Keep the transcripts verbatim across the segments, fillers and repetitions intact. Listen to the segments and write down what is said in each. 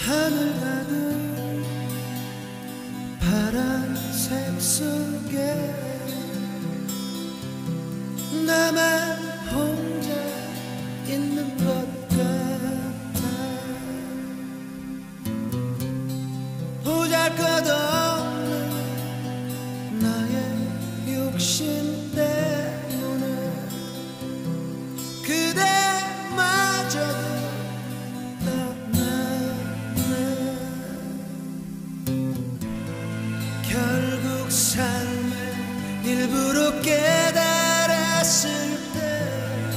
하늘 가득 파란색 속에 나만 혼자 있는 것 같아. 보잘것없는 나의 욕심 때문에 그대마저도 결국 삶의 일부러 깨달았을 때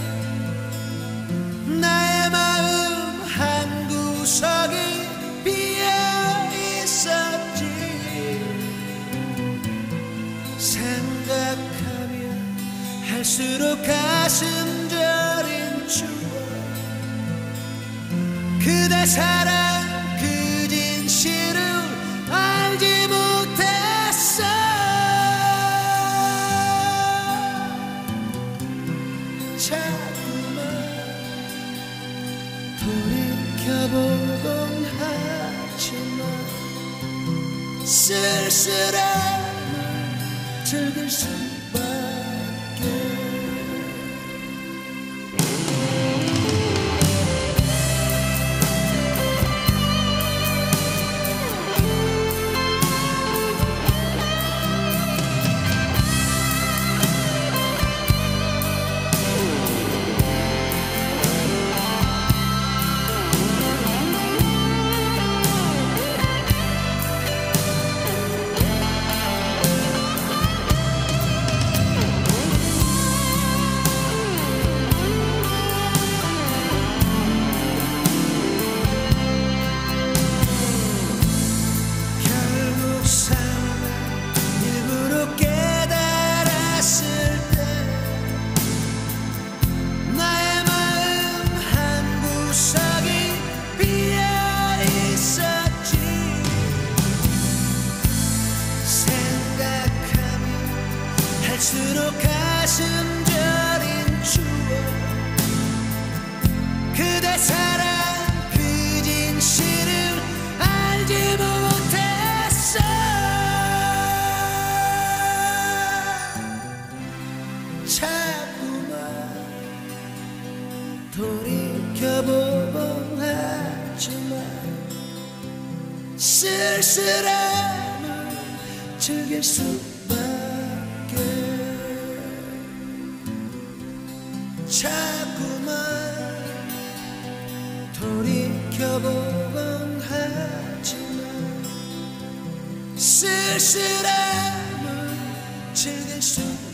나의 마음 한 구석이 비어 있었지. 생각하면 할수록 가슴 저린 추억, 그대 사랑 그 진실을 알지 못했어. 자꾸만 돌이켜보곤 하지만 쓸쓸함을 즐길 수밖에. 할수록 가슴 저린 추억, 그대 사랑 그 진실을 알지 못했어. 자꾸만 돌이켜보곤 하지만 쓸쓸함을 즐길 수밖에. 자꾸만 돌이켜보곤 하지만 쓸쓸함을 즐길 수